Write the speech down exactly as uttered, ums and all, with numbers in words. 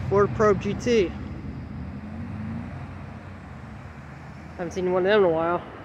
Ford Probe G T. Haven't seen one of them in a while.